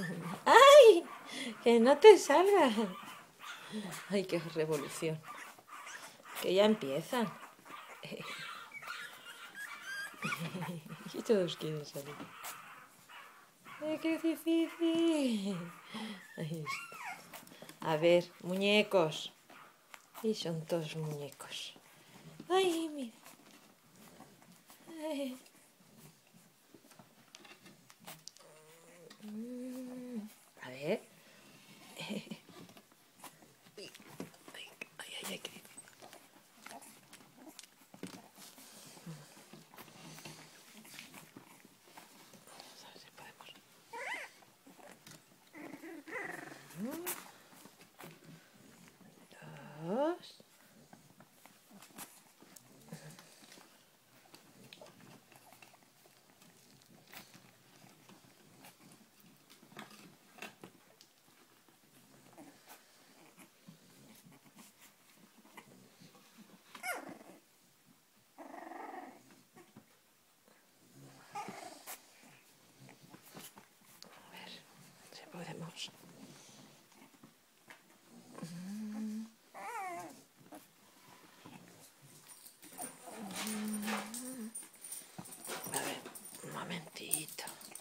¡Ay! Que no te salga. ¡Ay, qué revolución! Que ya empiezan. Y todos quieren salir. ¡Ay, qué difícil! Ahí está. A ver, muñecos. Y son todos muñecos. ¡Ay, mira! Ay. A ver. Ay, ay, ay, qué difícil. Vamos a ver si podemos. Dos. A ver si podemos. A ver, un momentito.